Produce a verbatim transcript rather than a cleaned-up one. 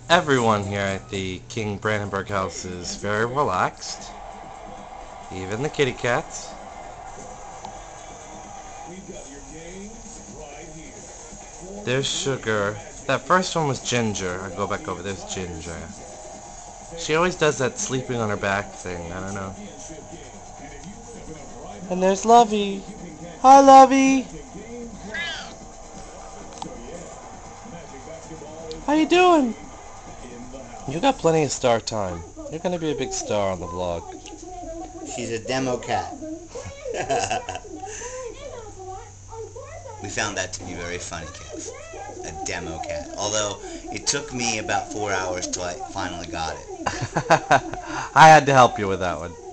Everyone here at the King Brandenburg house is very relaxed. Even the kitty cats. There's Sugar. That first one was Ginger. I go back over. There's Ginger. She always does that sleeping on her back thing. I don't know. And there's Lovey. Hi, Lovey. How you doing? You got plenty of star time. You're gonna be a big star on the vlog. She's a demo cat. We found that to be very funny, Kev. A demo cat. Although, it took me about four hours till I finally got it. I had to help you with that one.